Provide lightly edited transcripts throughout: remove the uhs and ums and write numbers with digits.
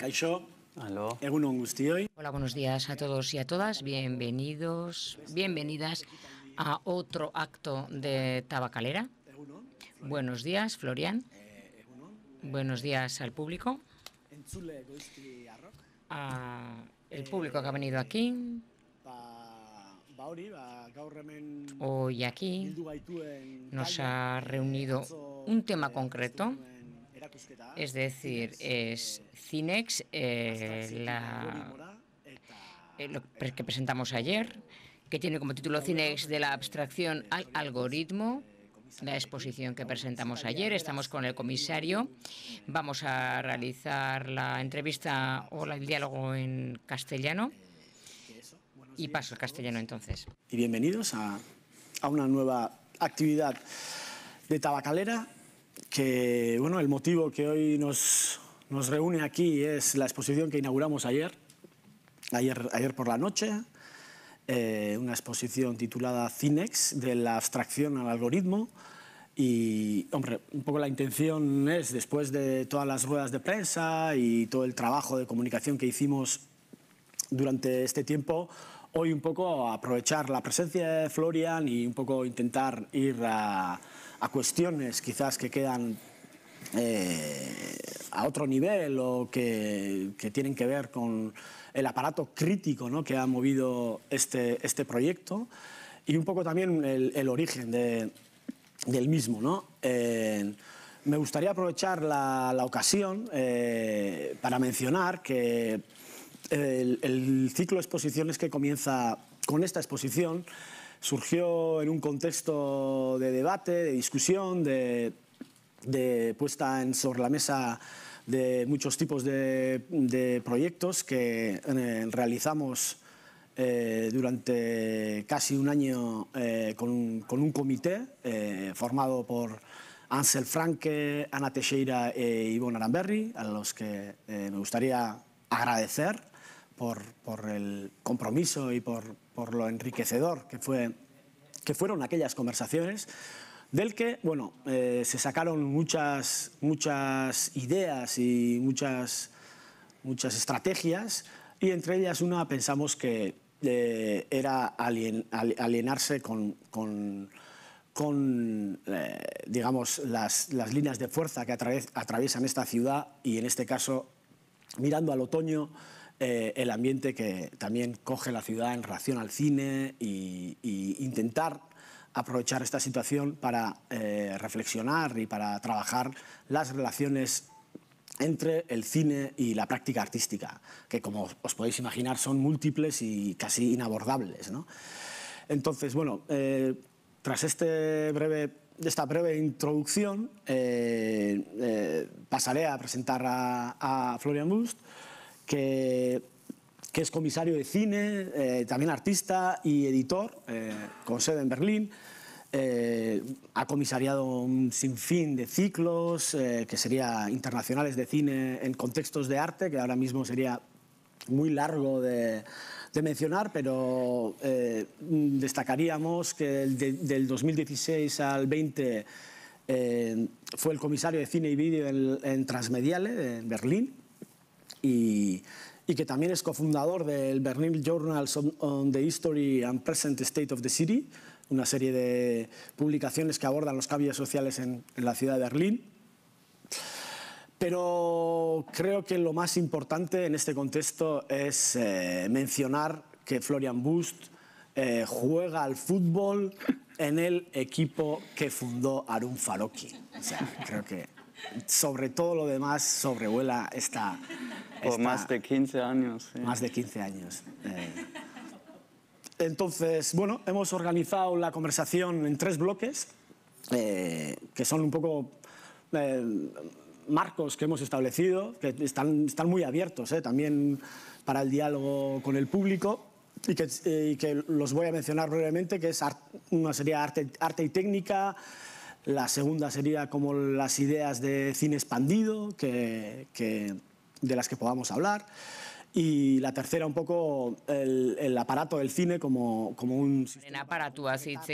Kaixo, Aló. egun on guztioi. Hola, buenos días a todos y a todas. Bienvenidos, bienvenidas a otro acto de Tabacalera. Buenos días, Florian. Buenos días al público. El público que ha venido aquí. Hoy aquí nos ha reunido un tema concreto, es decir, es Cinex, lo que presentamos ayer, que tiene como título Cinex de la abstracción al algoritmo, la exposición que presentamos ayer. Estamos con el comisario. Vamos a realizar la entrevista o el diálogo en castellano. Y paso al castellano entonces. Y bienvenidos a una nueva actividad de Tabacalera, que bueno, el motivo que hoy nos reúne aquí es la exposición que inauguramos ayer por la noche, una exposición titulada Cinex, de la abstracción al algoritmo. Y, hombre, un poco la intención es, después de todas las ruedas de prensa y todo el trabajo de comunicación que hicimos durante este tiempo, hoy un poco aprovechar la presencia de Florian y un poco intentar ir a cuestiones quizás que quedan a otro nivel o que tienen que ver con el aparato crítico, ¿no?, que ha movido este proyecto, y un poco también el origen del mismo, ¿no? Me gustaría aprovechar la ocasión para mencionar que el ciclo de exposiciones que comienza con esta exposición surgió en un contexto de debate, de discusión, de puesta sobre la mesa de muchos tipos de proyectos que realizamos durante casi un año con un comité formado por Ansel Franke, Ana Teixeira e Ivonne Aranberri, a los que me gustaría agradecer por el compromiso y por lo enriquecedor que fueron aquellas conversaciones, del que, bueno, se sacaron muchas ideas y muchas estrategias, y entre ellas una pensamos que era alienarse con digamos, las líneas de fuerza que atraviesan esta ciudad, y en este caso, mirando al otoño, el ambiente que también coge la ciudad en relación al cine, y intentar aprovechar esta situación para reflexionar y para trabajar las relaciones entre el cine y la práctica artística, que, como os podéis imaginar, son múltiples y casi inabordables, ¿no? Entonces, bueno, tras esta breve introducción, pasaré a presentar a Florian Wüst, que es comisario de cine, también artista y editor, con sede en Berlín. Ha comisariado un sinfín de ciclos, que sería internacionales de cine en contextos de arte, que ahora mismo sería muy largo de mencionar, pero destacaríamos que del 2016 al 20 fue el comisario de cine y vídeo en Transmediale, en Berlín, y que también es cofundador del Berlin Journals on the History and Present State of the City, una serie de publicaciones que abordan los cambios sociales en la ciudad de Berlín. Pero creo que lo más importante en este contexto es mencionar que Florian Wüst juega al fútbol en el equipo que fundó Harun Farocki. O sea, creo que sobre todo lo demás sobrevuela esta más de 15 años. Sí. Más de 15 años. Entonces, bueno, hemos organizado la conversación en 3 bloques, que son un poco marcos que hemos establecido, que están muy abiertos también para el diálogo con el público, y que los voy a mencionar brevemente, que es una sería arte y técnica. La segunda sería como las ideas de cine expandido, de las que podamos hablar. Y la tercera, un poco el aparato del cine como un sistema. Aparatuaz hitz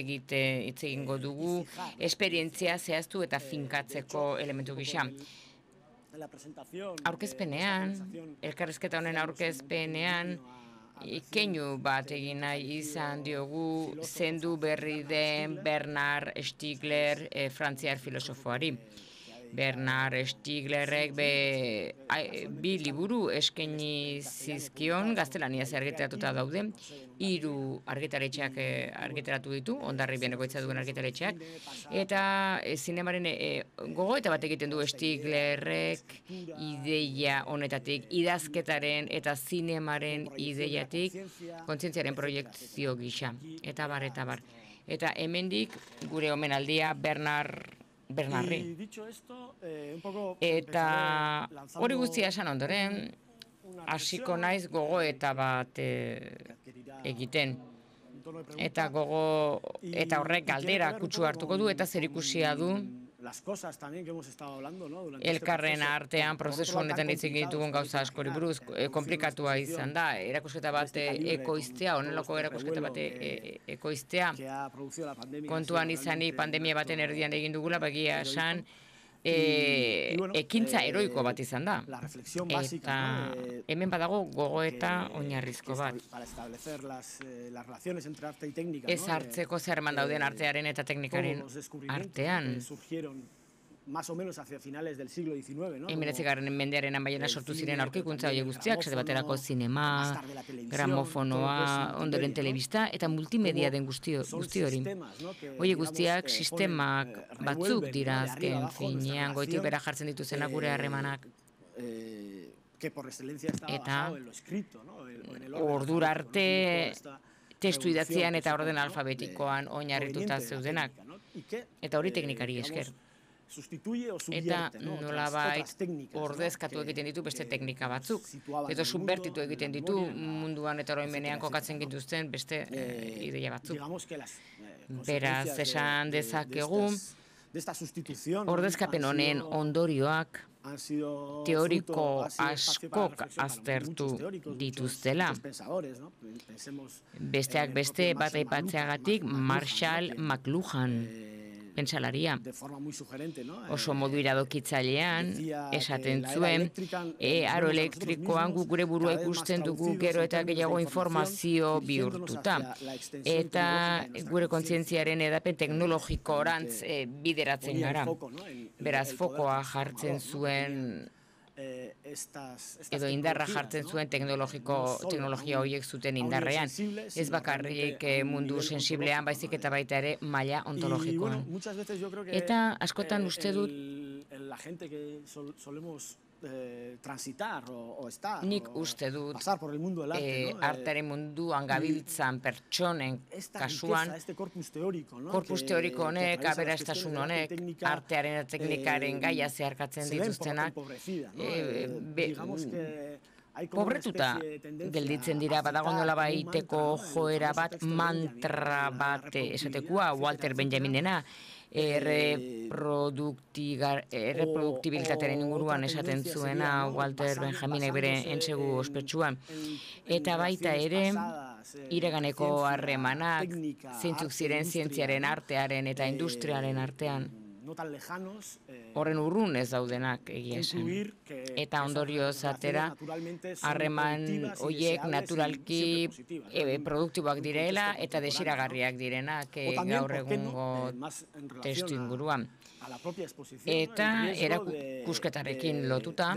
egingo dugu, esperientzia zehaztu eta finkatzeko elementu gisa. aurkezpenean, elkarrizketa honen aurkezpenean, keinu bat egin nahi izan diogu zendu berri den Bernard Stiegler frantziar filosofoari. Bernard Stieglerrek bi liburu eskaini zizkion, gaztelaniaz argitaratuta daude, 3 argitaletxeak argitaratu ditu, Hondarribian egoitza duen argitaletxeak, eta zinemaren gogoeta bat egiten du Stieglerrek ideia honetatik, idazketaren eta zinemaren ideiatik, kontzientziaren proiektzio gisa, eta bar. Eta hemendik gure omenaldia Bernarri. Eta hori guztia esan ondoren, hasiko naiz gogoeta bat egiten. Eta horrek galdera kutsu hartuko du eta zerikusia du elkarren artean prozesu honetan hitz egin ditugun gauza askori buruz. Komplikatua izan da, erakusketa bat ekoiztea, honelako erakusketa bat ekoiztea, kontuan izanik pandemia baten erdian egin dugula, bagia esan, ekintza heroiko bat izan da. Eta hemen badago gogoeta oinarrizko bat. Ez hartzeko zer eman dauden artearen eta teknikaren artean. Más o menos hacia finales del siglo XIX, ¿no? 19. mendearen amaiera sortu ziren aurkikuntza horiek guztiak, esate baterako zinema, gramofonoa, ondoren telebista eta multimedia den guzti hori. Horiek guztiak sistemak batzuk dira azken finean, goitik bera jartzen dituzenak gure harremanak. Eta ordura arte testu idatzian eta orden alfabetikoan oinarrituta zeudenak. Eta hori teknikari esker. Eta nolabait ordezkatu egiten ditu beste teknika batzuk. Eta subbertitu egiten ditu munduan eta oroimenean kokatzen gintuzten beste ideia batzuk. Beraz, esan dezakegu, ordezkapen honen ondorioak teoriko askok aztertu dituztela. Besteak beste bat aipatzeagatik Marshall McLuhan pentsalaria. Oso modu iradokitzailean esaten zuen, aro elektrikoan gure burua ikusten dugu gero eta gehiago informazio bihurtuta. Eta gure kontzientziaren edapen teknologiko orantz bideratzen gara. Beraz, fokoa jartzen zuen edo indarra jartzen zuen teknologia horiek zuten indarrean. Ez bakarrik mundu sensiblean, baizik eta baita ere maila ontologikoan. Eta askotan uste dut nik uste dut artearen munduan gabiltzan pertsonen kasuan korpus teoriko honek, aberastasun honek, artearen eta teknikaren gaia zeharkatzen dituztenak pobretuta gelditzen dira, badago nola baiteko joera bat, mantra bat esatekua, Walter Benjaminena, erreproduktibilitatearen inguruan esaten zuena Walter Benjaminek bere entsegu ospetsuan. Eta baita ere, iraganeko harremanak, zeintzuk ziren zientziaren artearen eta industriaren artean. Horren urrun ez daudenak egia esan. Eta ondorio zatera, harreman horiek naturalki produktiboak direla eta desiragarriak direnak gaur egungo testu inguruan. Eta erakusketarekin lotuta,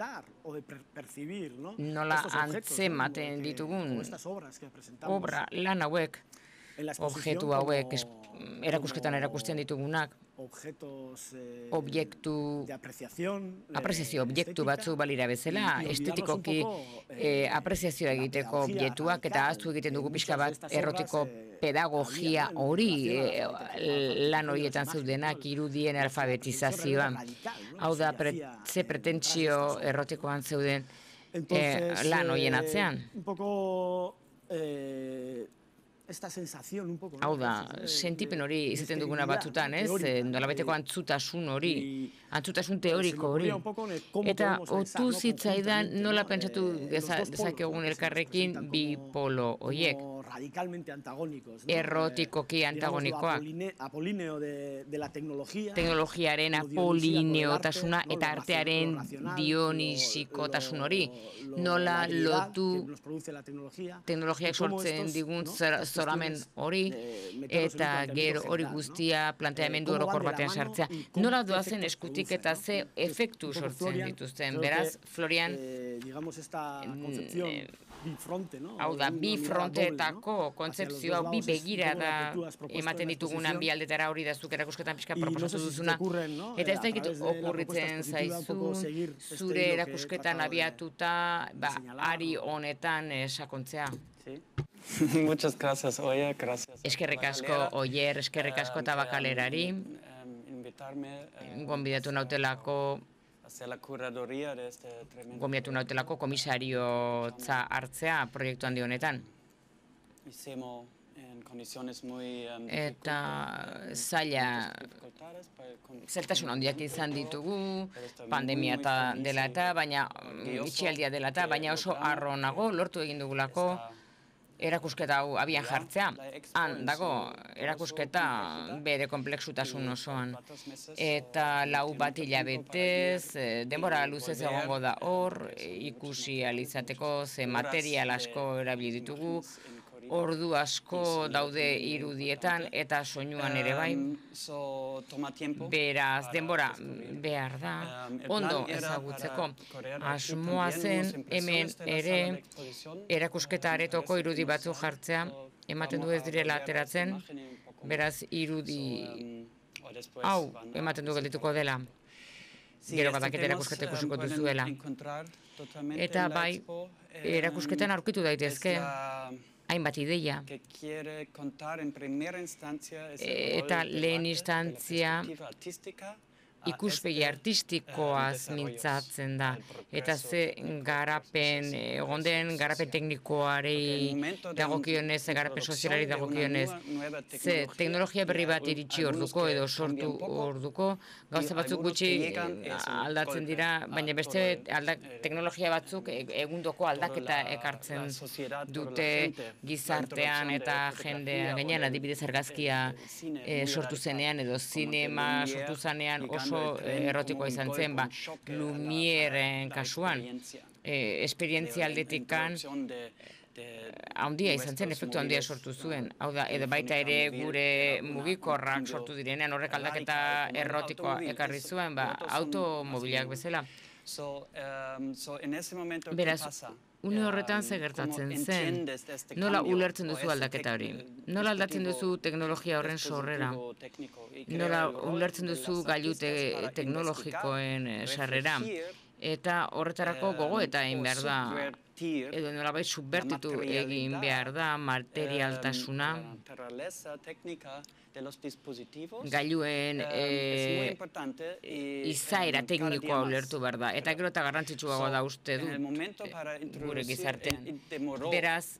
nola antzematen ditugun obra lan hauek, objektu hauek erakusketan erakusten ditugunak, apreziazio objektu batzu balira bezala, estetikoki apreziazioa egiteko objektuak eta ahaztu egiten dugu pixka bat errotiko pedagogia hori lan horietan zeudenak irudien alfabetizazioan. Hau da, ze pretentsio errotikoan zeuden lan horien atzean. Hau da, sentipen hori izaten duguna batzutan, ez? Nolabeteko antzutasun hori, antzutasun teoriko hori. Eta otu zitzaidan nola pentsatu dezakegun elkarrekin bi polo horiek. radicalmente antagónicos, errotikoki antagonikoak. Apolineo de la tecnología, teknologiaren apolineotasuna eta artearen dionisikotasun hori. Nola lotu teknologiak sortzen digun zoramen hori eta gero hori guztia planteamendu orokor batean sartzea. Nola doazen eskutik eta ze efektu sortzen dituzten. Beraz, Florian, hau da, bi fronteetako kontzepzioa, bi begirada ematen ditugunan bi aldetara hori da zuk erakusketan pixka proposatu duzuna. Eta ez dakit okurritzen zaizu, zure erakusketan abiatuta, ari honetan sakontzea. Muchas gracias, Oyer, gracias. Eskerrik asko, Oyer, eskerrik asko Tabakalerari. Gonbidatu nautelako komisariotza hartzea proiektu handi honetan. Eta zailtasun handiak izan ditugu, pandemia dela eta, baina itxialdia dela eta, baina oso harro nago, lortu egin dugulako erakusketa hau abian jartzea. Han dago erakusketa bere komplexutasun osoan. Eta 4 bat hilabetez, denbora luzez egongo da hor, ikusi alizateko ze material asko erabili ditugu, ordu asko daude irudietan eta soinuan ere bai. Beraz, denbora behar da, ondo ezagutzeko. Asmoa zen hemen ere erakusketa aretoko irudi batzu jartzea, ematen du ez direla ateratzen, beraz irudi hau ematen du geldituko dela. Gero badakit erakusketa ikusiko duzuela. Eta bai, erakusketan aurkitu daitezke hainbat ideia. Eta lehen instantzia ikuspegi artistikoaz mintzatzen da. Eta ze garapen, egon den garapen teknikoari dagokionez, garapen sozialari dagokionez, ze teknologia berri bat iritsi orduko edo sortu orduko, gauza batzuk gutxi aldatzen dira, baina beste teknologia batzuk egundoko aldaketa ekartzen dute gizartean eta jendea. Gainean adibidez argazkia sortu zenean edo zinema sortu zenean oso errotikoa izan zen, Lumieren kasuan, esperientzia aldetikan handia izan zen, efektu handia sortu zuen. Hau da, edo baita ere gure mugikorrak sortu direnean horrek aldaketa errotikoa ekarri zuen, automobilak bezala. Beraz, une horretan ze gertatzen zen, nola ulertzen duzu aldaketa hori? Nola aldatzen duzu teknologia horren sorrera? Nola ulertzen duzu gailu teknologikoen sarrera? Eta horretarako gogoeta egin behar da, edo nolabait subbertitu egin behar da materialtasuna, gailuen izaera teknikoa ulertu behar da. Eta gero eta garrantzitsuagoa da uste dut gure gizartean. Beraz,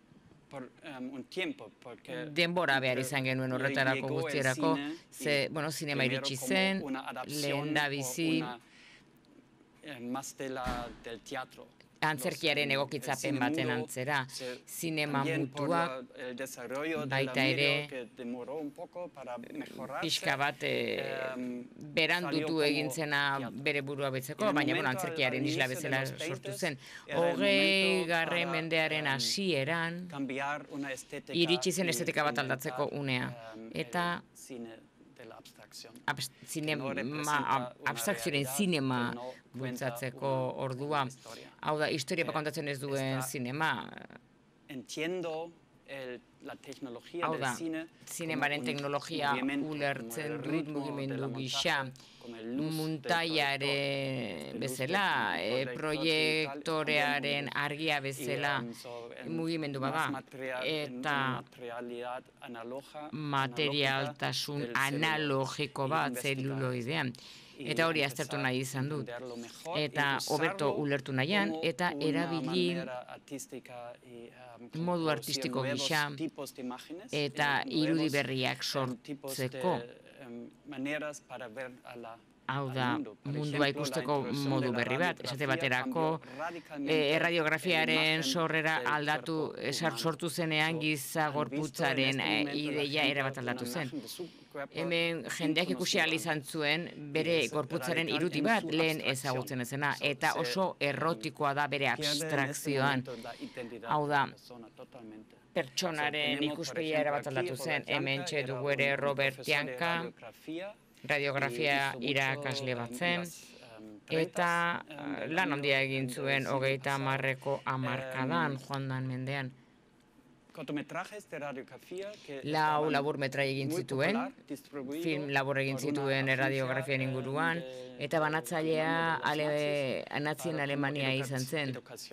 denbora behar izan genuen horretarako guztierako, zinema iritsi zen, lehen da bizi, antzerkiaren egokitzapen baten antzera, zinema mutuak, baita ere, pixka bat berandutu egin zena bere burua betzeko, baina antzerkiaren isla bezala sortu zen. 20. mendearen hasieran, iritsi zen estetika bat aldatzeko unea. Eta abstrakzioaren zinema bultzatzeko ordua. Hau da, historia kontatzen ez duen zinema. Hau da, zinemaren teknologia ulertzen dut mugimendu gisa. Muntaiaren bezala, proiektorearen argia bezala mugimendu bada. Eta materialtasun analogiko bat zeluloidean. Eta hori aztertu nahi izan dut. Eta hobeto ulertu nahian, eta erabili modu artistiko gisa eta irudi berriak sortzeko. hau da mundua ikusteko modu berri bat. Esate baterako, erradiografiaren sorrera aldatu, sortu zenean giza gorputzaren ideia erabat aldatu zen. Hemen jendeak ikusi ahal izan zuen bere gorputzaren irudi bat lehen ezagutzen ezena, eta oso errotikoa da bere abstrakzioan. Hau da, pertsonaren ikuspegia erabat aldatu zen. Hemen dugu ere Robert Janka, radiografia irakasle bat zen, eta lan handia egin zuen 30ko hamarkadan, joan den mendean. Lau laburmetrai egin zituen, film labur egin zituen radiografian inguruan, eta banatzailea natzien Alemania izan zen.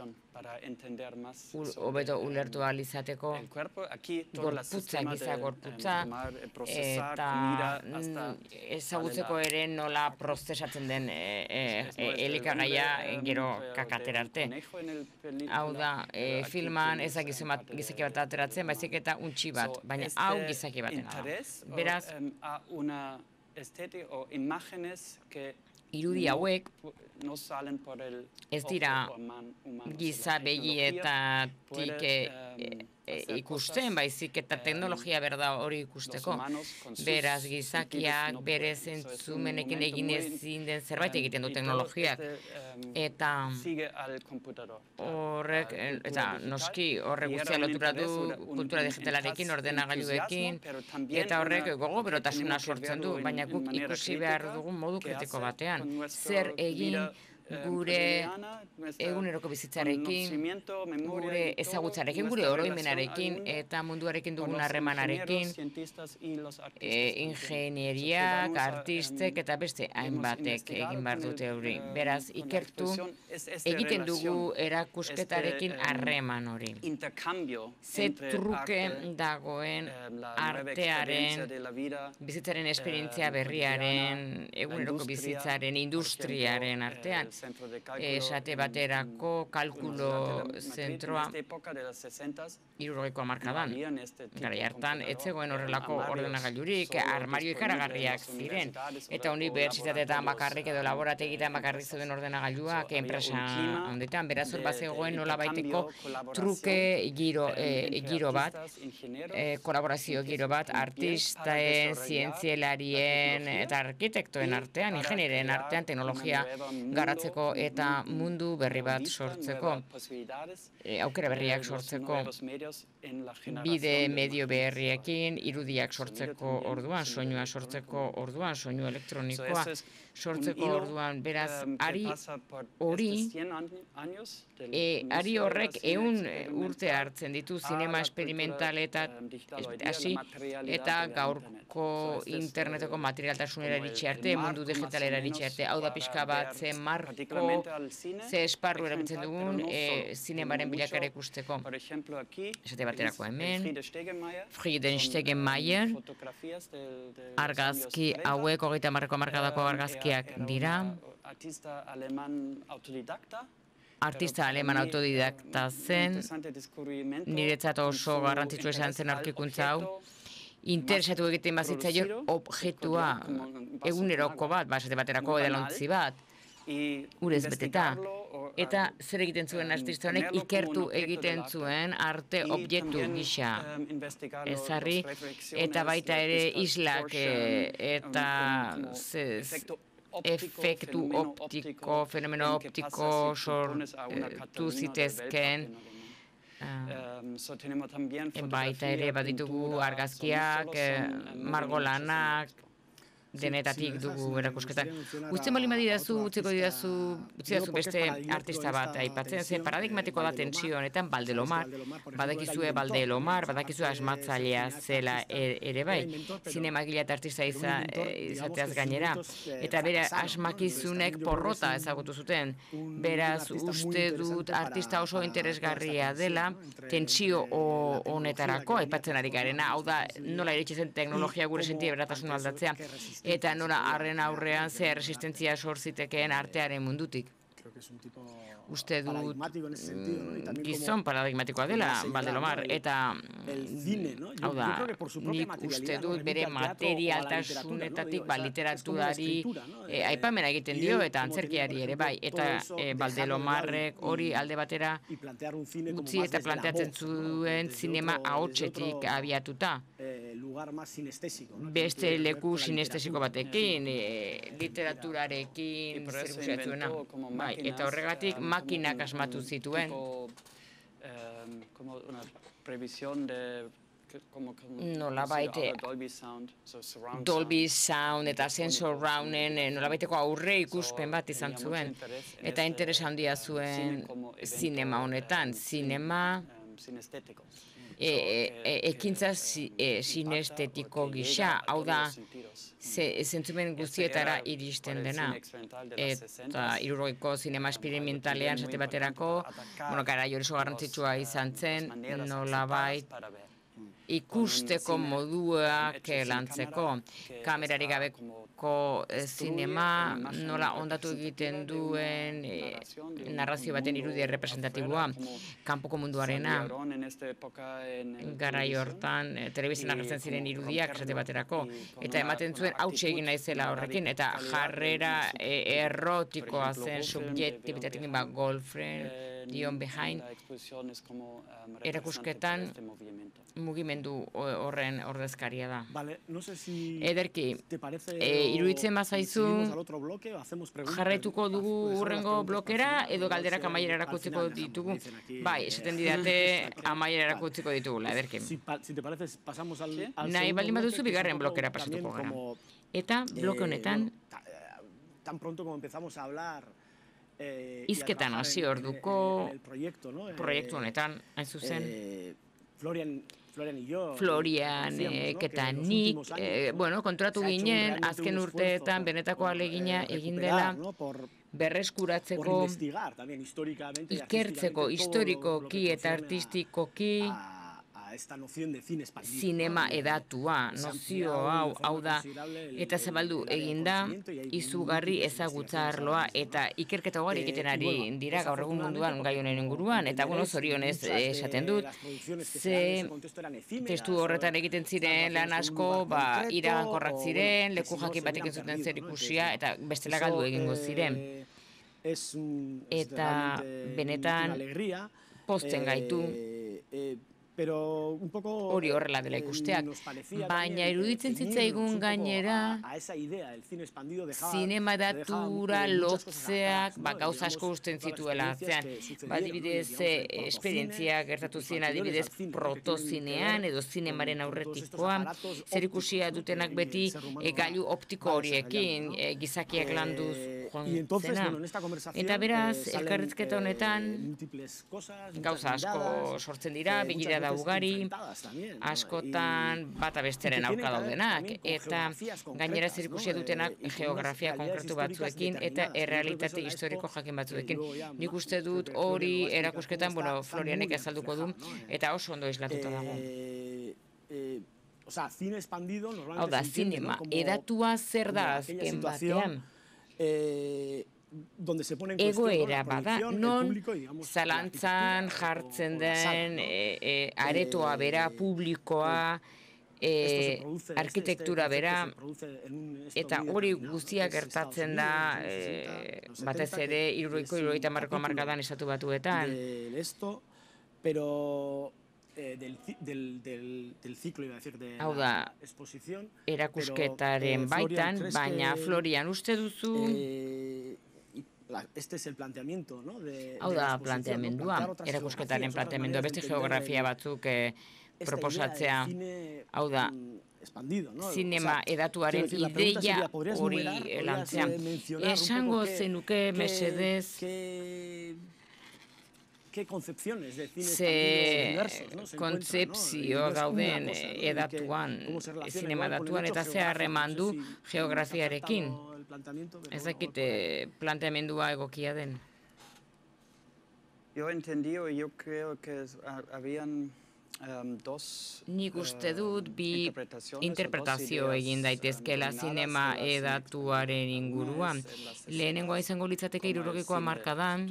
Hobeto ulertu ahal izateko gorputza, giza gorputza, eta ezagutzeko ere nola prozesatzen den elikagaia gero kakatera arte. Hau da, filman ez da gizaki bat ateratzen, baizik eta untxi bat, baina hau gizaki batena da. Beraz, irudi hauek ez dira giza begietatik ikusten, baizik eta teknologia berda hori ikusteko. Beraz, gizakiak bere zentzumenekin egin ezin den zerbait egiten du teknologiak. Eta horrek, eta noski horrek guztia lotura du kultura digitalarekin, ordenagailuekin, eta horrek gogo berotasuna sortzen du, baina guk ikusi behar dugun modu kritiko batean. Zer egin gure eguneroko bizitzarekin, gure ezagutzarekin, gure oroimenarekin eta munduarekin dugun harremanarekin, ingenieriak, artistek eta beste hainbatek egin behar dute hori. Beraz, ikertu egiten dugu erakusketarekin harreman hori. Ze truke dagoen artearen, bizitzaren esperientzia berriaren, eguneroko bizitzaren, industriaren artean. Esate baterako kalkulo zentroa 60ko hamarkadan. Garai hartan, ez zegoen horrelako ordenagailurik, armario ikaragarriak ziren, eta unibertsitateetan bakarrik edo laborategietan bakarrik zeuden ordenagailuak enpresa handitan. Beraz hor bazegoen nolabaiteko truke giro bat, kolaborazio giro bat, artistaen, zientzialarien eta arkitektoen artean, ingenieren artean, teknologia garatzeko eta mundu berri bat sortzeko, aukera berriak sortzeko, bide medio berriekin, irudiak sortzeko orduan, soinua sortzeko orduan, soinu elektronikoa sortzeko orduan, beraz, ari horrek 100 urte hartzen ditu zinema esperimentaletat hasi eta gaurko interneteko materialtasunera iritsi arte, mundu digitalera iritsi arte, hau da pixka bat ze marko, ze esparru erabiltzen dugun zinemaren bilakara ikusteko. Esate baterako hemen, Frieden Stegenmeier, argazki hauek 30ko hamarkadako argazkiak dira, artista aleman autodidakta zen, niretzat oso garrantzitsua izan zen aurkikuntza hau, interesatu egiten bazitzaio objektua eguneroko bat, esate baterako edalontzi bat, urez beteta. Eta zer egiten zuen artista honek, ikertu egiten zuen arte objektu gisa ezarri, eta baita ere islak eta efektu optiko, fenomeno optiko sortu zitezken. Baita ere baditugu argazkiak, margolanak, denetatik dugu erakusketa. Utzien bali badidazu, utziko didazu beste artista bat aipatzen, zen paradigmatikoa da tensio honetan Valdelomar, badakizue Valdelomar, badakizue asmatzailea zela ere bai, zinemagilea eta artista izateaz gainera, eta bere asmakizunek porrota ezagutu zuten, beraz uste dut artista oso interesgarria dela, tensio honetarako aipatzen ari garena, hau da nola iritsi zen teknologia gure sentia beratasuna aldatzea, eta nola harren aurrean zer resistentzia sor zitekeen artearen mundutik. uste dut gizon paradigmatikoa dela Valdelomar, eta hau da, nik uste dut bere materialtasunetatik literaturari aipamena egiten dio eta antzerkiari ere bai, eta Valdelomarrek hori alde batera utzi eta planteatzen zuen zinema ahotsetik abiatuta. Beste leku sinestesiko batekin, literaturarekin zerikusiatzuena. Bai, eta horregatik makinak asmatu zituen. Nolabait Dolby Sound eta Sensor Rounden nolabaiteko aurre ikuspen bat izan zuen. Eta interesa handia zuen zinema honetan. Zinema ekintza sinestetiko gisa, hau da, zentzumen guztietara iristen dena. Eta 60ko zinema esperimentalean esate baterako, garai hori oso garrantzitsua izan zen, nolabait ikusteko moduak lantzeko, kamerarik gabeko zinema, nola ondatu egiten duen narrazio baten irudia representatiboa, kanpoko munduarena, garai hortan, telebizien agertzen ziren irudiak esate baterako, eta ematen zuen hautsi egin naizela horrekin, eta jarrera errotikoa zen subjektibitatekin, girlfriend, Dion Behind, erakusketan mugimendu horren ordezkaria da. Ederki, iruditzen bazaizu, jarraituko dugu hurrengo blokera edo galderak amaiera erakutziko ditugu? Bai, esaten didate amaiera erakutziko ditugula, ederki. Nahi baldin baduzu bigarren blokera pasatuko gara. Eta bloke honetan, hizketan hasi orduko proiektu honetan, hain zuzen, Florianek eta nik, konturatu ginen, azken urteetan benetako ahalegina egin dela berreskuratzeko, ikertzeko, historikoki eta artistikoki, zinema edatua, nozio hau da, eta zabaldu eginda, izugarri ezagutza arloa, eta ikerketa ugari egiten ari dira gaur egun munduan gai honen inguruan, eta zorionez esaten dut, ze testu horretan egiten ziren lan asko, iragankorrak ziren, leku jakin batekin zuten zer ikusia, eta bestela galdu egingo ziren. Eta benetan pozten gaitu, hori horrela dela ikusteak, baina iruditzen zitzaigun gainera zinema edatura lotzeak gauza asko usten zituela atzean. Adibidez, esperientzia gertatu ziren adibidez protozinean edo zinemaren aurretikoa, zer ikusia dutenak beti gailu optiko horiekin, gizakiak landuz joan zena. Eta beraz, elkarrizketa honetan gauza asko sortzen dira, begira da ugari, askotan bata besteren aurka daudenak, eta gainera zerikusia dutenak geografia konkretu batzuekin eta errealitate historiko jakin batzuekin. Nik uste dut hori erakusketan, Florianek azalduko du, eta oso ondo islatuta dago. Hau da, zinema edatua zer da azken batean? Egoera bada, non zalantzan jartzen den aretoa bera, publikoa, arkitektura bera, eta hori guztiak gertatzen da batez ere 70-ko hamarkadan estatu batuetan. Hau da, erakusketaren baitan, baina Florian uste duzu... Hau da, planteamendua, erakusketaren planteamendua, beste geografia batzuk proposatzea, hau da, zinema edatuaren ideia hori lantzean. Esango zenuke mesedez, ze kontzepzio gauden edatuan, zinema edatuan, eta ze harreman du geografiarekin. Ez dakit planteamendua egokia den. Yo creo que habían Nik uste dut bi interpretazio egin daitezkela zinema edatuaren inguruan. Lehenengoa izango litzateke 60ko hamarkadan,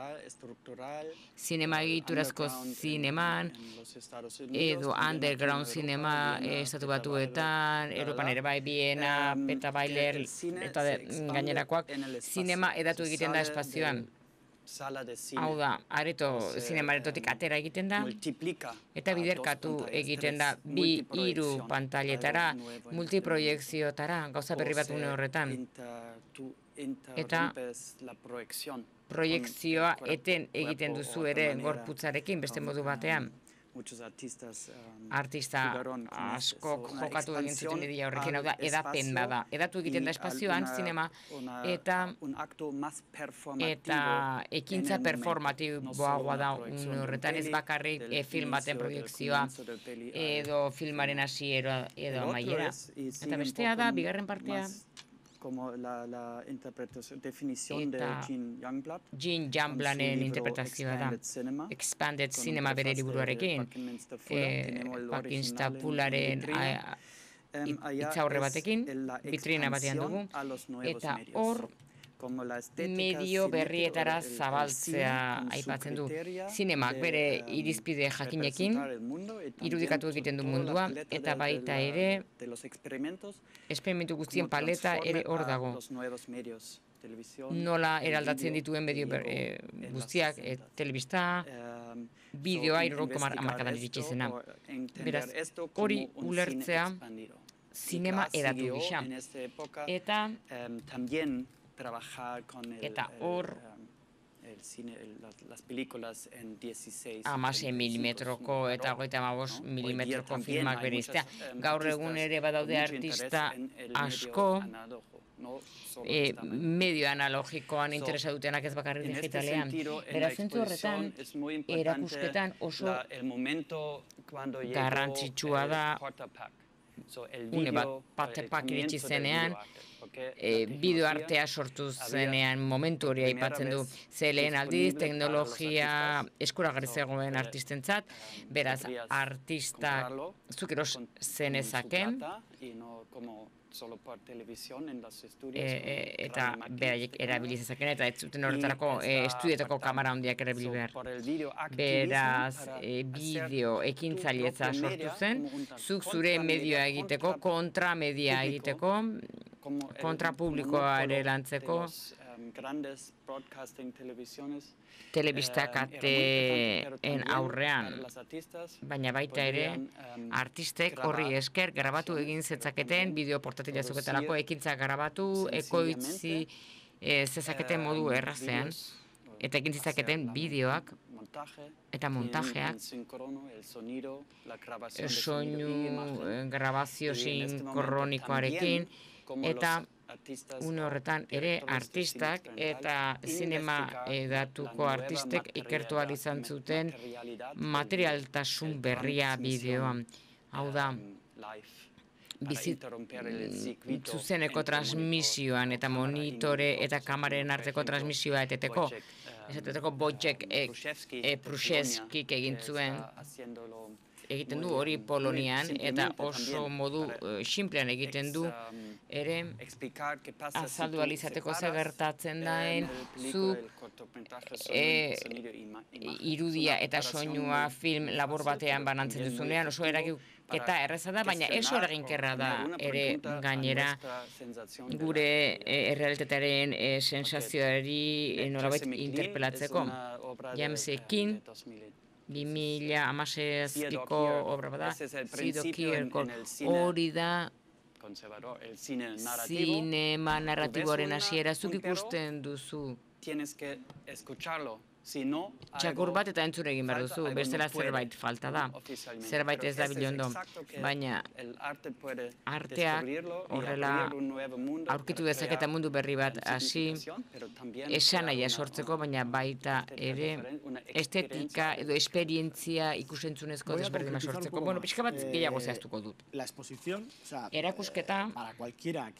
zinema egiturazko zineman, edo underground zinema estatu batuetan, Europan ere bai, Viena, Beta Bailer, eta gainerakoak, zinema edatu egiten da espazioan. Hau da, zinema-aretotik atera egiten da, eta biderkatu egiten da 2-3 pantailetara, multiproiekziotara, gauza berri bat une horretan. Eta proiekzioa eten egiten duzu ere gorputzarekin, beste modu batean. Artista askok jokatu egin zuten ideia horrekin, hau da, edapen bada. Edatu egiten da espazioan, zinema, eta ekintza performatiboagoa da horretan, ez bakarrik film baten proiekzioa, edo filmaren hasiera edo amaiera. Eta bestea da, bigarren partea, como la definición de Jean Youngbladen interpretazioa da. Expanded Cinema bere liburuarekin, Pakinstapularen hitzaurre batekin, vitrina batean dugu, eta hor medio berrietara zabaltzea aipatzen du. Zinemak bere irizpide jakinekin irudikatu egiten du mundua, eta baita ere esperimentu guztien paleta ere hor dago. Nola eraldatzen dituen medio guztiak, telebista, bideoa 60ko hamarkadan iritsi zena. Beraz, hori ulertzea zinema edatu gisa. Eta hor, 16 milimetroko eta 35 milimetroko filmak bereiztea. Gaur egun ere badaude artista asko, medio analogikoan interesa dutenak ez bakarrik digitalean. Beraz, zentzu horretan, erakusketan oso garrantzitsua da, une bat iritsi zenean, bideo artea sortu zenean momentu hori aipatzen du. Ze lehen aldiz, teknologia eskuragarri zegoen artistentzat, beraz, artistak zuk eros zenezaken, eta beraiek erabili zezaken, eta ez zuten horretarako estudietako kamera handiak erabili behar. Beraz, bideo ekintzailetza sortu zen, zuk zure medioa egiteko, kontramedia egiteko, kontrapublikoa ere lantzeko, telebistak ateen aurrean, baina baita ere, artistek horri esker grabatu egin zetzaketen, bideo portatila zuketarako ekintza grabatu, ekoitzi zezaketen modu errazean, eta egin zitzaketen bideoak eta montajeak, soinu grabazio sinkronikoarekin, eta une horretan ere artistak eta zinema edatuko artistek ikertu ahal izan zuten materialtasun berria bideoan. Hau da, zuzeneko transmisioan eta monitore eta kamaren arteko transmisioa eteteko. Esateteko Wojciech Pruszewskik egin zuen, egiten du hori Polonian, eta oso modu sinplean egiten du ere azaldu alizateko ze gertatzen daen zuk irudia eta soinua film labor batean banantzen duzunean, oso eragiketa erraza da, baina eso eraginkerra da ere gainera gure errealitatearen sensazioari nolabait interpelatzeko. Jamesekin 2016ko obra bada, Sido Kierkegaard, hori da zinema narratiboaren hasiera, zuk ikusten duzu. Txakur bat eta entzun egin behar duzu, bestela zerbait falta da. Zerbait ez da bilondo, baina arteak horrela aurkitu dezaketa mundu berri bat hasi, esan nahi sortzeko, baina baita ere estetika edo esperientzia ikusentzunezko desberdina sortzeko. Bueno, pixka bat gehiago zehaztuko dut. Erakusketa,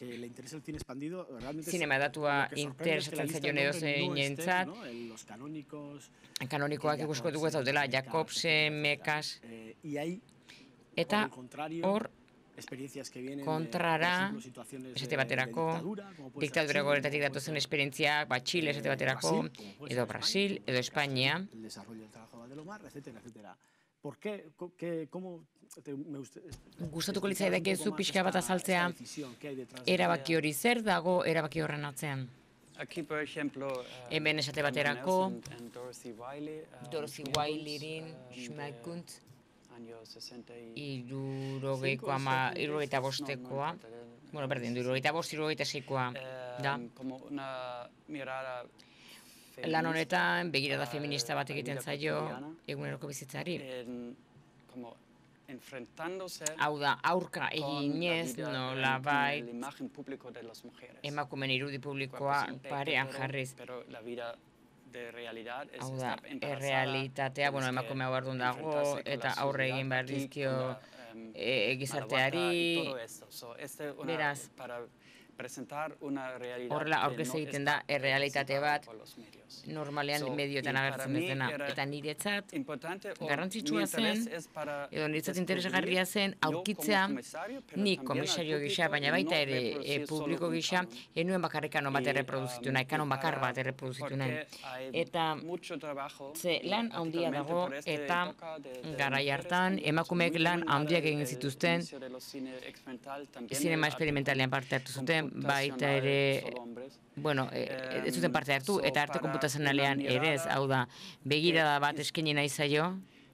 zinema datua interesatzen zaion edo zeinentzat, kanonikoak ikusko dugu ez daudela, Jacobsen, Mekas, eta hor kontrara, esate baterako, diktadura goretatik datozen esperientziak, Txile esate baterako, edo Brasil, edo Espainia. Gustatuko litzaidake zu pixka bat azaltzea, erabaki hori zer dago erabaki horren atzean? Hemen esate baterako, Dorothy Wileyren, Schmalkunt, 65koa, bueno, berdin, 65-66koa da. Lan honetan, begirada feminista bat egiten zaio eguneroko bizitzari. Hau da, aurka eginez nolabait emakumeen irudi publikoa parean jarriz. Hau da, errealitatea, emakumea bardun dago, eta aurre egin behar dizkio gizarteari, beraz, horrela aurkez egiten da errealitate bat normalean medioetan agertzen ez dena. Eta niretzat garrantzitsua zen, edo niretzat interesgarria zen aurkitzea nik komisario gisa, baina baita ere publiko gisa, enuen bakarrik kanon bat erreproduzitu nahi, kanon bakar bat erreproduzitu nahi. Eta ze lan handia dago eta garai hartan emakumeek lan handiak egin zituzten, zinema esperimentalean parte hartu zuten, baita ere, ez zuten parte hartu, eta arte konputazionalean ere ez, hau da, begirada bat eskaini nahi zaio,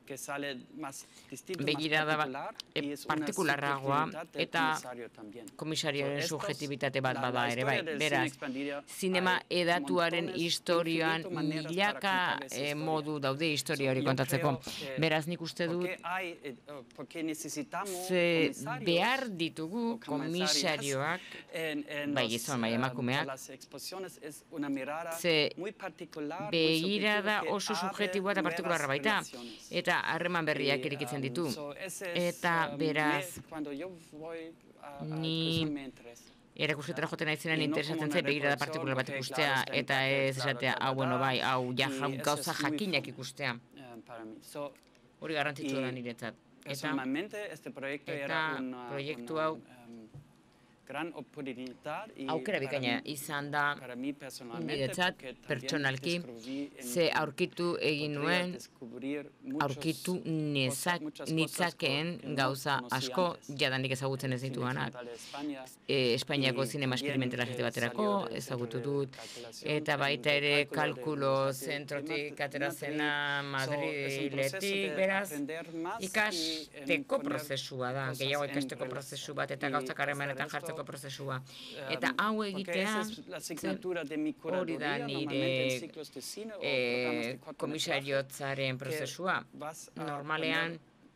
begirada bat partikularragoa eta komisarioaren subjektibitate bat bada ere, bai. Beraz, zinema edatuaren historioan milaka modu daude historia hori kontatzeko. Beraz, nik uste dut, behar ditugu komisarioak, bai gizon, bai emakumeak, begirada oso subjektiboa eta partikularra baita, eta harreman berriak erikitzen ditu. Eta beraz, ni erakusketara joten naizenen interesatzen zait begirada partikular bat ikustea, eta ez esatea, hau gauza jakinak ikustea. Hori garrantzitsua da niretzat. Eta proiektu hau aukera bikaina izan da niretzat pertsonalki, ze aurkitu egin nuen, aurkitu nitzakeen gauza asko, jadanik ezagutzen ez dituanak. Espainiako zinema esperimentala jate baterako, ezagutu dut, eta baita ere kalkulo zentrotik aterazena Madriletik, beraz, ikasteko prozesua da, gehiago ikasteko prozesu bat, eta gauzak harremanetan jartzeko prozesua. Eta hau egitea, hori da nire komisariotzaren prozesua. Normalean,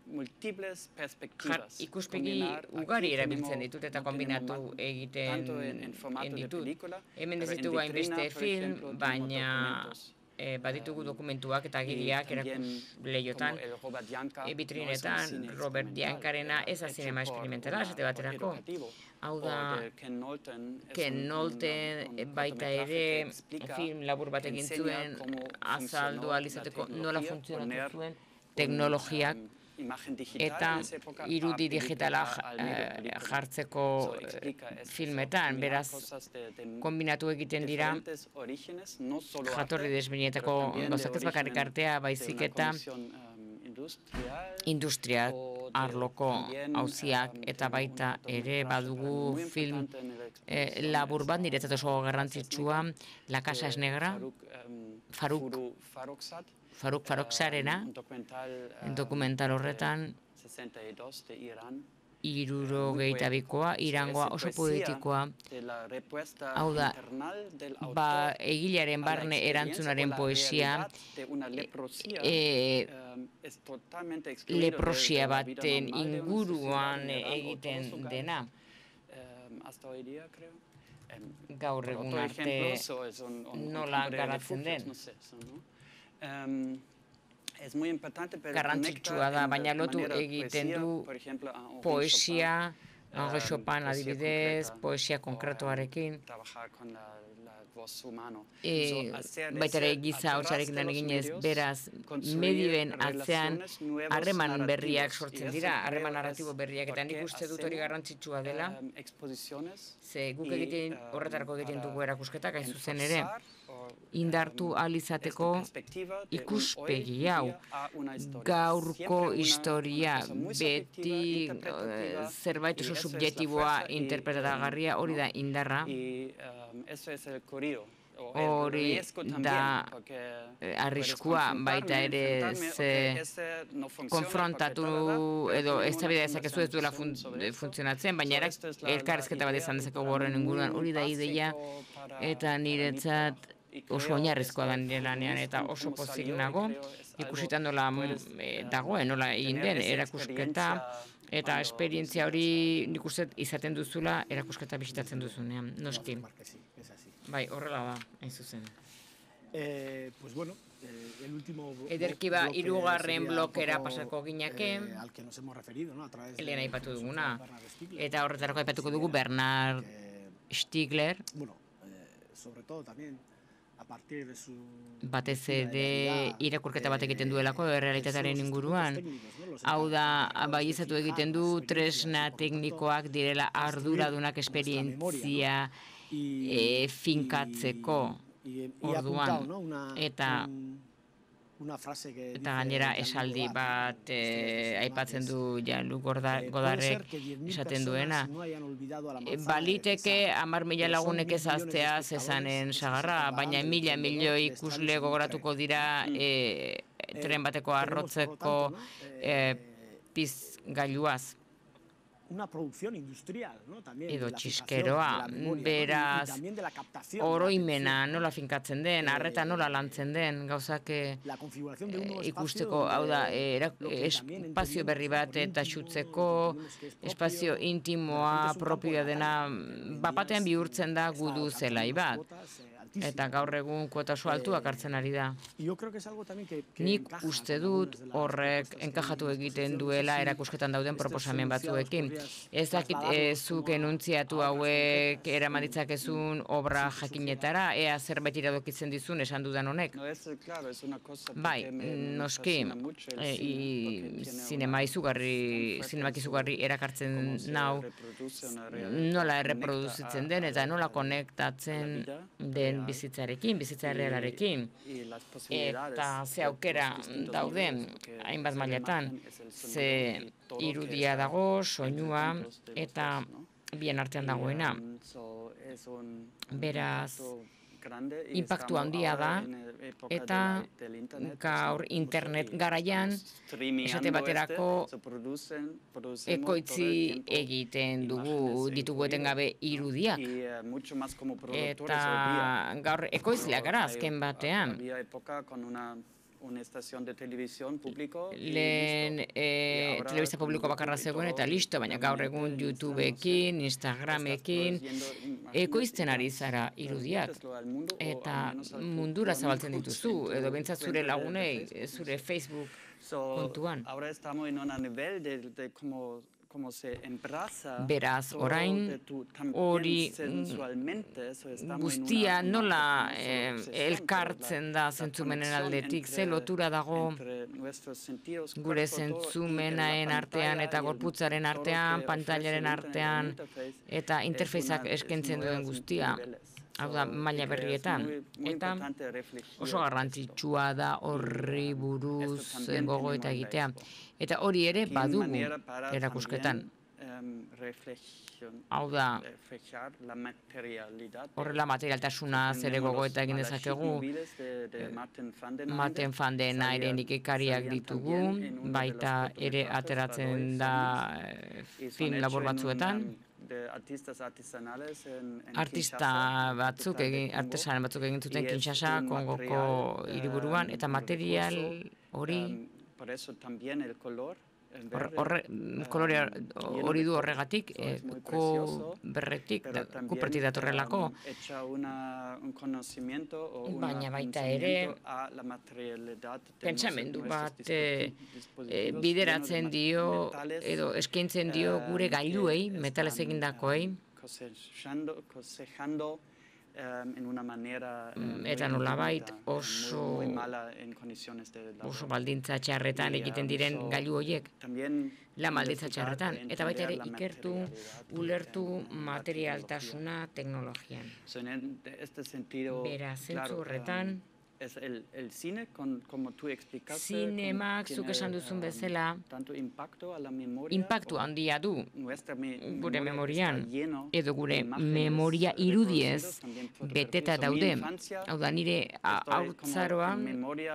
ikuspegi ugari erabiltzen ditut eta kombinatu egiten ditut. Hemen ez ditugu hainbeste film, baina baditugu dokumentuak eta agiriak lehiotan, bitrinetan, Robert Yankarena ez da zinema esperimentala, esate baterako. Hau da, Ken Nolte baita ere film labur bat egin zuen, azaldu alizateko nola funtzionatu zuen teknologiak, eta irudi digitala jartzeko filmetan, beraz, kombinatu egiten dira jatorri desberdinetako gauzak ez bakarrik artea, baizik eta industriak, arloko auziak, eta baita ere badugu film labur bat, niretzat oso garrantzitsua, La Casa es Negra, Faruk Farrokhzadena, dokumental horretan, 62koa, Irangoa, oso poetikoa, hau da, egilearen barne erantzunaren poesia, leprosia baten inguruan egiten dena. Gaur egun arte nola garatzen den. Garrantzitsua da, baina lotu egiten du poesia, Henri Chopin adibidez, poesia konkretuarekin, baita ere giza hotzarekin lan eginez, beraz, medioen atzean harreman berriak sortzen dira, harreman narratibo berriak, eta nik uste dut hori garrantzitsua dela, ze guk egiten horretarako egiten dugu erakusketak, hain zuzen ere, indartu ahal izateko ikuspegi hau, gaurko historia, beti zerbait oso subjektiboa interpretagarria, hori da indarra, hori da arriskua baita ere ze konfrontatu edo eztabaida dezakezu ez duela funtzionatzen, baina elkarrizketa bat izan dezakegu horren inguruan, hori da ideia, eta niretzat oso oinarrizkoa da nire lanean, eta oso pozik nago, ikusita nola dagoen, nola egin den erakusketa, eta esperientzia hori nik uste izaten duzula erakusketa bisitatzen duzunean, noski. Bai, horrela da, hain zuzen. Ederki ba, hirugarren blokera pasako gineke, lehen aipatu duguna, eta horretarako aipatuko dugu Bernard Stiegler, batez ere irakurketa bat egiten duelako errealitatearen inguruan. Hau da, baieztatu egiten du tresna teknikoak direla arduradunak esperientzia finkatzeko orduan. Eta gainera esaldi bat aipatzen du Jean-Luc Godardek esaten duena. Baliteke 10.000 lagunek ez ahaztea zezanen sagarra, baina 1.000 milioi ikusle gogoratuko dira tren bateko arrotzeko pizgailuaz. Edo txiskeroa, beraz, oroimena nola finkatzen den, arreta nola lantzen den, gauzak ikusteko, hau da, espazio berri bat eta xutzeko, espazio intimoa, propioa dena, bapatean bihurtzen da gudu zelai bat. Eta gaur egun kuota oso altuak hartzen ari da. Nik uste dut horrek enkajatu egiten duela erakusketan dauden proposamen batzuekin. Ez dakit zuk enuntziatu hauek eraman ditzakezun obra jakinetara, ea zerbait iradokitzen dizun esan dudan honek. Bai, noski, zinemak izugarri erakartzen nau nola erreproduzitzen den eta nola konektatzen den bizitzarekin, bizitza errealarekin, eta ze aukera dauden hainbat mailatan, ze irudia dago, soinua, eta bien artean dagoena. Beraz, inpaktu handia da, eta gaur internet garaian, esate baterako ekoitzi egiten ditugu etengabe irudiak. Eta gaur ekoizleak gara azken batean. Lehen telebista publiko bakarra zegoen eta listo, baina gaur egun YouTubeekin, Instagramekin, ekoizten ari zara irudiak. Eta mundura zabaltzen dituzu, edo bentsat zure lagunei, zure Facebook kontuan. Beraz, orain, hori guztia nola elkartzen da zentzumenen aldetik, ze lotura dago gure zentzumenaen artean eta gorputzaren artean, pantailaren artean, eta interfeizak eskaintzen duen guztia. Hau da, maila berrietan. Eta oso garrantzitsua da horri buruz gogoeta egitea. Eta hori ere badugu erakusketan. Hau da, horrela materialtasunaz ere gogoeta egin dezakegu, Martin van den Eyren ikekariak ditugu, baita ere ateratzen da film labur batzuetan. Artesan batzuk egin zuten Kinshasa, Kongoko hiriburuan, eta material hori hori du horregatik, berretik, kupertik datorrelako. Baina baita ere, pentsamendu bat bideratzen dio, edo eskaintzen dio gure gailuei, metalez egindakoei, en una manera eta nolabait oso baldintza txarretan egiten diren gailu horiek, la baldintza txarretan, eta baita ere ikertu, ulertu materialtasuna teknologian. Beraz, zentzu horretan, zinemak, zuk esan duzun bezala, inpaktu handia du gure memorian, edo gure memoria irudiez beteta daude. Hau da, nire haurtzaroan,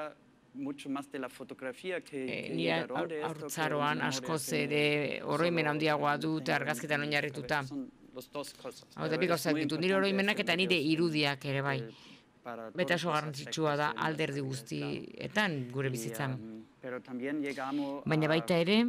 nire haurtzaroan askoz ere oroimen handiagoa dut argazketan oinarrituta. Hau da, bi gauzak ditut, nire oroimenak eta nire irudiak ere bai. Eta oso garrantzitsua da alderdi guztietan gure bizitzan. Baina baita ere,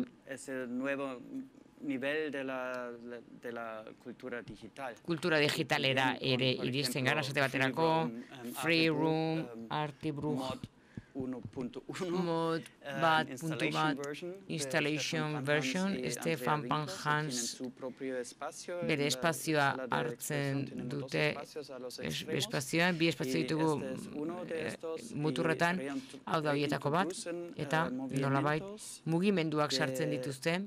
kultura digitalera ere iristen gara, esate baterako, Free Room, Artibrug, mod 1.1 installation version, Stefan Panhans bere espazioa hartzen dute, espazioan, bi espazio ditugu muturretan, hau da horietako bat, eta nolabait mugimenduak sartzen dituzte,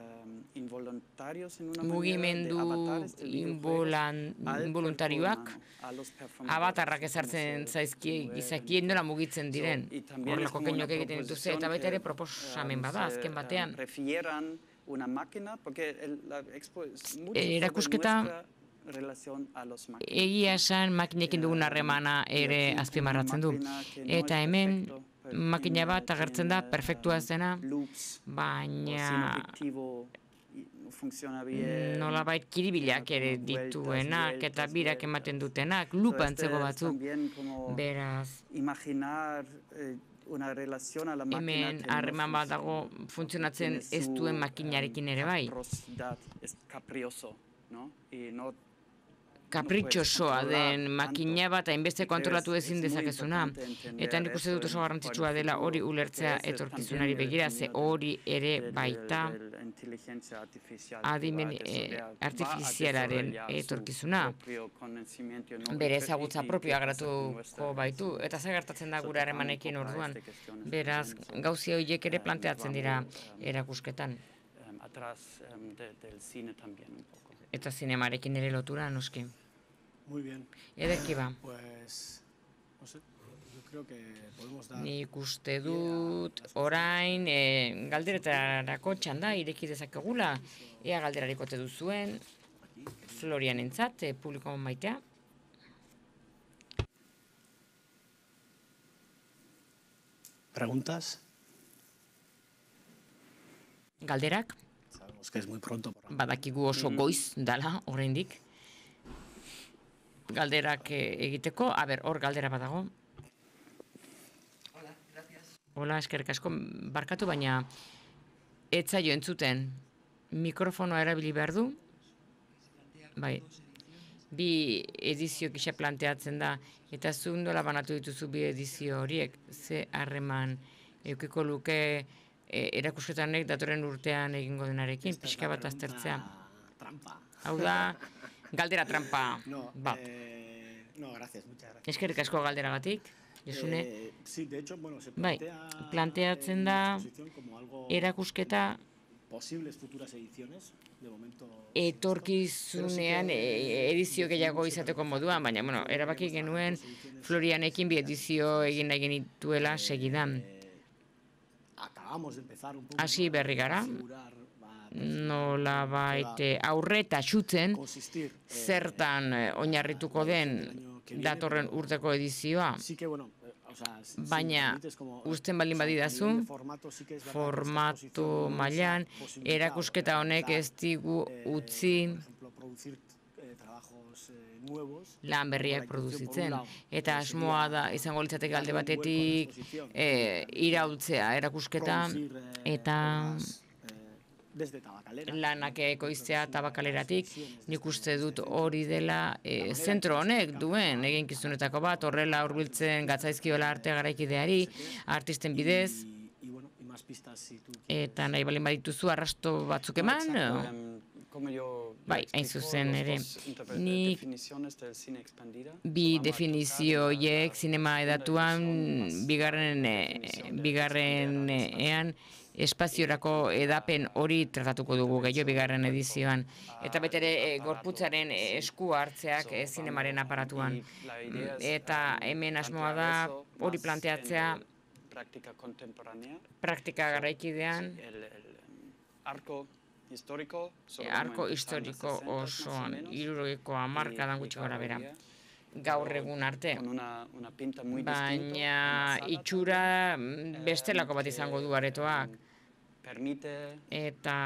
mugimendu involuntarioak, abatarrak ezartzen zaizkie gizakien nola mugitzen diren, horrelako keinok egiten dituzte, eta baita ere proposamen bada, azken batean. Erakusketa egia esan makinekin dugun harremana ere azpimarratzen du. Eta hemen makina bat agertzen da perfektua ez dena, baina nolabait kiribilak ere dituenak eta birak ematen dutenak, lupa antzeko batzuk. Beraz, hemen harreman bat dago funtzionatzen ez duen makinarekin ere bai. Kapritxosoa den makina bat hainbeste kontrolatu ezin dezakezuna. Eta nik uste dut oso garrantzitsua dela hori ulertzea etorkizunari begira, ze hori ere baita adimen artifizialaren etorkizuna. Bere ezagutza propioa garatuko baitu, eta zer gertatzen da gure harremanekin orduan. Beraz, gauzi horiek ere planteatzen dira erakusketan. Eta zinemarekin ere lotura, noski. Muy bien. Ederki ba. Pues, no sé, yo creo que podemos dar... Nik uste dut, orain, galderetarako txanda ireki dezakegula, ea galderariko ote duzuen, Florian entzat, publiko maitea. ¿Preguntas? Galderak? Sabemos que es muy pronto. Badakigu oso goiz dala, oraindik. Galderak egiteko, hor galdera badago. Hola, eskerrik asko, barkatu, baina ez zaio entzuten. Mikrofonoa erabili behar du? Bai, bi edizio gisa planteatzen da, eta zu nola banatu dituzu bi edizio horiek, ze harreman eukiko luke erakusketanek datorren urtean egingo denarekin, pixka bat aztertzea. Hau da, galdera trampa bat. No, gracias, muchas gracias. Eskerrik asko galderagatik, Josune. Sí, de hecho, bueno, se planteatzen da erakusketa posibles futuras ediciones, de momento... Etorkizunean edizio gehiago izateko moduan, baina, bueno, erabaki genuen Florianekin bi edizio egin nahi genituela segidan. Hasi berri gara, nolabait aurreta xutzen zertan oinarrituko den datorren urteko edizioa. Baina uzten baldin badidazu, formatu mailan, erakusketa honek ez digu utzi lan berriak produzitzen. Eta asmoa da izango litzateke alde batetik iraultzea erakusketa eta lanak ekoiztea tabakaleratik, nik uste dut hori dela zentro honek duen eginkizunetako bat, horrela hurbiltzen gatzaizkiola arte garaikideari, artisten bidez, eta nahi balin badituzu arrasto batzuk eman? Bai, hain zuzen ere, nik bi definizio horiek zinema edatuan bigarrenean espaziorako edapen hori tratatuko dugu gehiago bigarren edizioan. Eta betere gorputzaren esku hartzeak zinemaren aparatuan. Eta hemen asmoa da hori planteatzea praktika garaikidean arko historiko osoan, 70 hamarkadan gutxi gora bera, gaur egun arte. Baina itxura bestelako bat izango du aretoak. Eta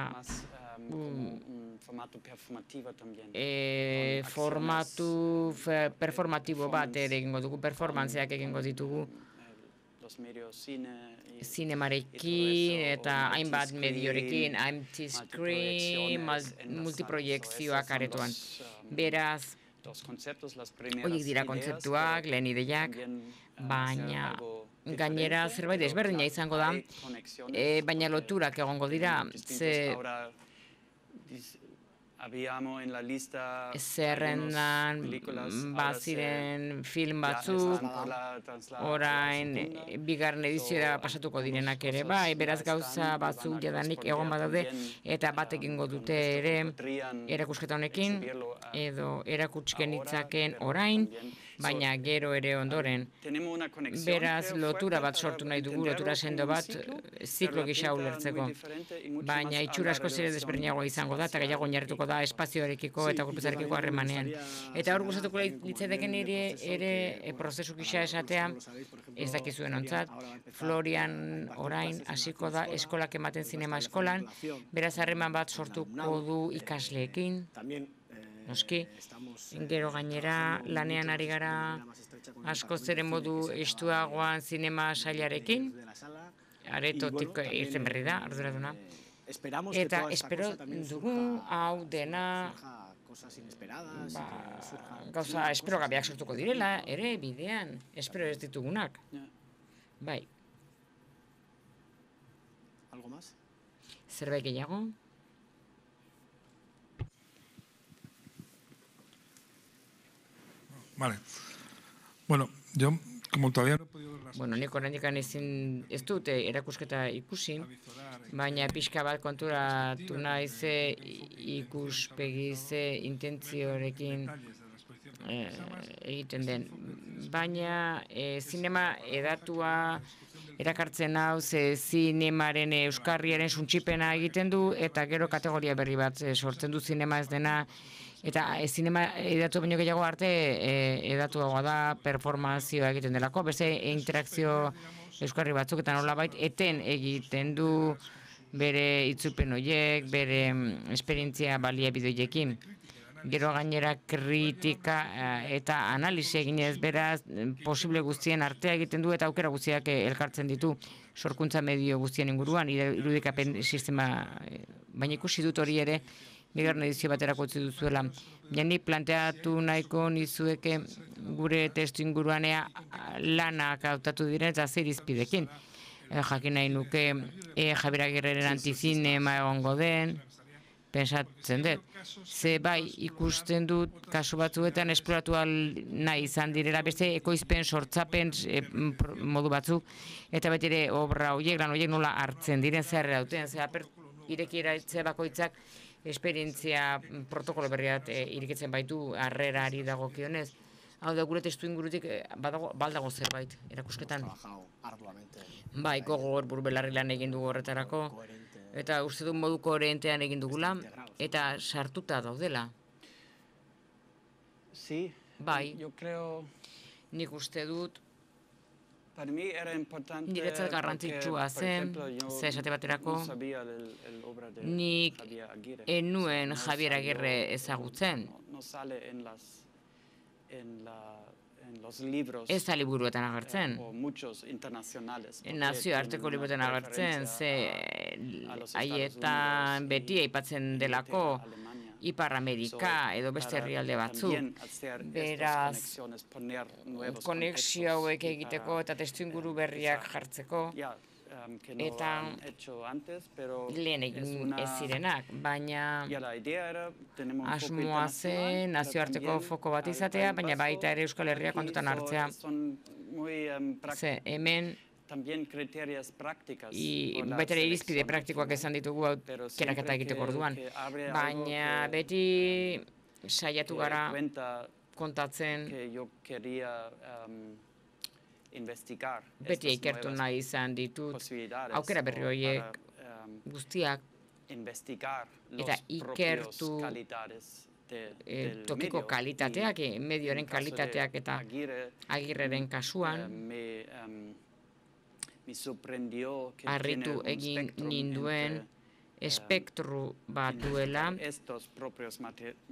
formatu performatibo bat ere egingo dugu, performantzeak egingo ditugu. Zinemarekin eta hainbat mediorekin, empty screen, multiproiekzioak aretoan. Beraz, horiek dira kontzeptuak, lehen ideiak, baina gainera zerbait desberdina izango da, baina loturak egongo dira, zerrendan baziren film batzuk, orain bigarren ediziora pasatuko direnak ere, bai, beraz gauza batzuk jadanik egon badaude, eta bat egingo dute ere erakusketa honekin, edo erakutsken ditzaken orain, baina gero ere ondoren. Beraz, lotura bat sortu nahi dugu, lotura sendo bat, ziklo gisa ulertzeko. Baina itxura asko ere desberdinagoa izango da, eta gehiago oinarrituko da espazioarekiko eta gorputzarekiko harremanean. Eta hor gustatuko litzaideken ere prozesu gisa esatea, ez dakizuen ontzat, Florian orain hasiko da eskolak ematen zinema eskolan, beraz harreman bat sortuko du ikasleekin, noski, gero gainera lanean ari gara askoz ere modu estuagoan zinema sailarekin, aretotik irten berri da, arduraduna. Eta espero dugu hau dena gauza espero gabeak sortuko direla, ere bidean, espero ez ditugunak. Bai. Zerbait gehiago? Vale. Bueno, yo como todavía no he podido ver las nik oraindik ez dut erakusketa ikusi, baina pixka bat konturatu naiz ikuspegi intentziorekin egiten den. Baina zinema edatua erakartzen hau zinemaren euskarriaren suntsipena egiten du eta gero kategoria berri bat sortzen du zinema ez dena. Eta zinema edatu baino gehiago arte edatuagoa da performazioa egiten delako, beste interakzio euskarri batzuk eta nolabait eten egiten du bere itzulpen horiek, bere esperientzia baliabide horiekin. Gero gainera kritika eta analisi eginez beraz posible guztien artea egiten du eta aukera guztiak elkartzen ditu sorkuntza medio guztien inguruan, irudikapen sistema, baina ikusi dut hori ere, bigarren edizio baterako utzi duzuela. Jani planteatu nahiko nizueke gure testu inguruan lanak hautatu diren eta zer izpidekin. Jakin nahi nuke Javier Agirreren antizinema egongo den, pensatzen dut. Ze bai ikusten dut kasu batzuetan esploratu nahi izan direla beste ekoizpen sortzapen modu batzuk, eta beti ere obra horiek, lan horiek nola hartzen diren zer dauten, irekiera bakoitzak esperientzia protokolo berriat irikitzen baitu harrerari dagokionez. Hau da, gure testu ingurutik baldago zerbait erakusketan. Bai, gogor burbelarri lan egin dugu horretarako, eta uste du modu koherentean egin dugula, eta sartuta daudela. Bai, nik uste dut niretzat garrantzitsua zen, ze esate baterako, nik enuen Javier Agirre ezagutzen. Ez da liburuetan agertzen. Nazioarteko liburuetan agertzen, ze haietan beti aipatzen delako Ipar Amerika edo beste herrialde batzuk. Beraz, konexio hauek egiteko eta testuinguru berriak jartzeko, que no eta han hecho antes, pero lehen es egin una... ez zirenak, baina Ya, la idea era, tenemos un foco asmoa zen internacional, nazioarteko pero foko bat también izatea, al baina País baita ere Euskal Herria Vasco, kontutan aquí hartzea. son muy Ze hemen también criterios prácticas por la baita ere irizpide selección praktikoak al izan final. ditugu Pero aukeraketa siempre egiteko orduan. que abre algo Baina que, beti saiatu que gara cuenta kontatzen que yo quería investigar beti estas ikertu nuevas nahi izan ditut posibilidades aukera berri o horiek para, guztiak investigar eta los ikertu propios calidades del tokiko medio. kalitateak, Y medioaren en caso de kalitateak eta Agirreren kasuan me sorprendió que harritu tiene un egin spectrum ninduen entre, espektru bat duela estos propios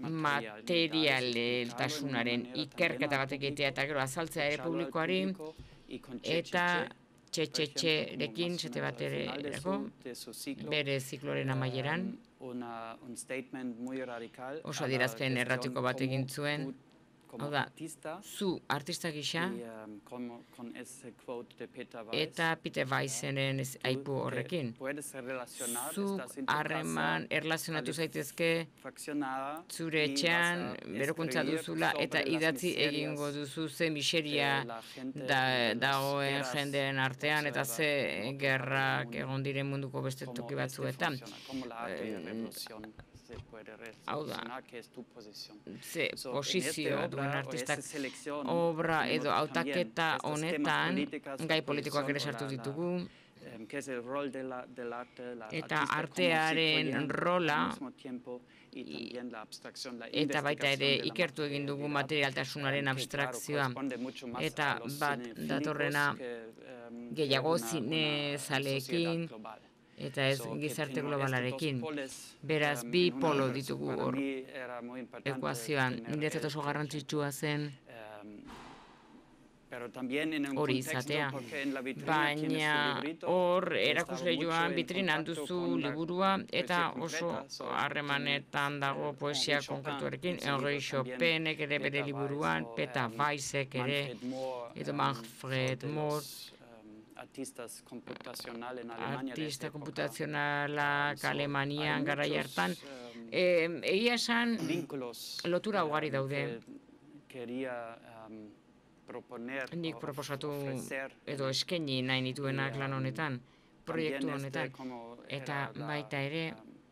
materialtasunaren ikerketa bat egitea eta gero azaltzea ere publikoari eta txetxetxerekin zete bat ere bere zikloren amaieran oso adierazpen erratiko bat egin zuen. Hau da, zu artista gisa eta Peter Weissenen aipu horrekin. Zu harreman erlazionatu zaitezke zure etxean berokuntza duzula eta idatzi egingo duzu ze miseria dagoen jendeen artean eta ze gerrak egon diren munduko beste toki batzuetan. Hau da, ze posizioa duen artistak obra edo hautaketa honetan gai politikoak ere sartu ditugu eta artearen rola eta baita ere ikertu egin dugu materialtasunaren abstrakzioa eta bat datorrena gehiago zine zaleekin eta ez gizarte globalarekin. Beraz, bi polo ditugu hor ekuazioan. Niretzat oso garrantzitsua zen hori izatea. Baina hor erakusle joan vitrinan duzu liburua eta oso harremanetan dago poesia konkretuarekin. Henri Chopinek ere bere liburuan, Peter Weissek ere, edo Manfred Mors, artista komputazionalak Alemanian garai hartan. Egia esan lotura ugari daude. Nik proposatu edo eskaini nahi nituenak lan honetan, proiektu honetan. Eta baita ere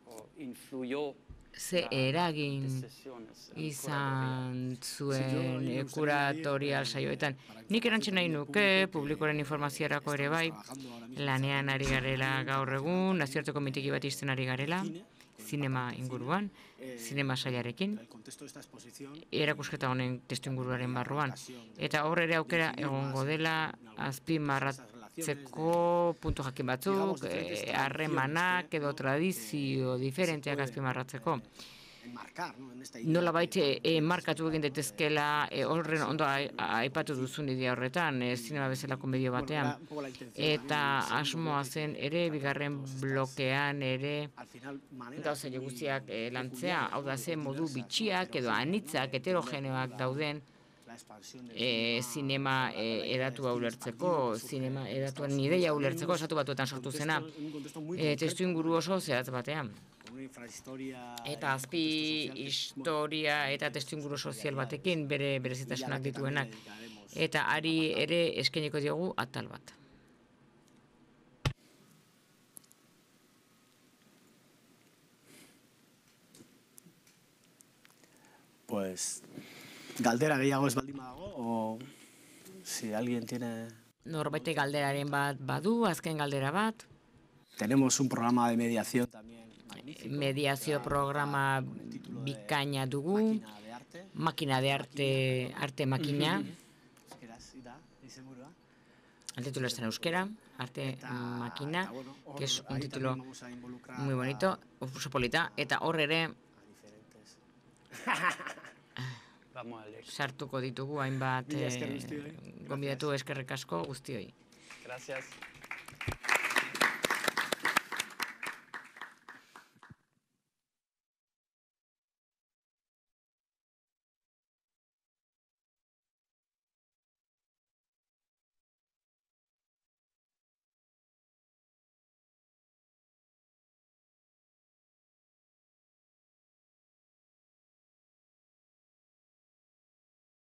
ze eragin izan zuen kuratorial saioetan. Nik erantzen nahi nuke, publikoaren informaziarako ere bai, lanean ari garela gaur egun, nazioarteko mitiki bat izten ari garela, zinema inguruan, zinema sailarekin, erakusketa honen testu inguruaren barruan. Eta hor ere aukera egongo dela azpimarratzeko puntu jakin batzuk, harremanak edo tradizio diferenteak azpimarratzeko. Nolabait markatu egin daitezkeela horren ondo aipatu duzun idea horretan, zinema bezalako medio batean. Eta asmoa zen ere, bigarren blokean ere gauza guztiak lantzea, hau da zen modu bitxiak edo anitzak, heterogeneoak dauden zinema edatua ulertzeko, zinema edatuan ideia ulertzeko esatu batuetan sortu zena, testu inguru oso zehatz batean. Eta azpi historia eta testuinguru sozial batekin bere berezitasunak dituenak. Eta ari ere eskainiko diogu atal bat. Pues, galdera gehiago ez baldin badago, o si alguien tiene... Norbete galderaren bat badu, azken galdera bat. Tenemos un programa de mediación también. Mediazio programa bikaina dugu, makina de arte makina. El título está en euskera, Arte Máquina, que es un título muy bonito, oso polita, eta hor ere sartuko ditugu hainbat gonbidatu eskerrik asko guztioi. Gracias.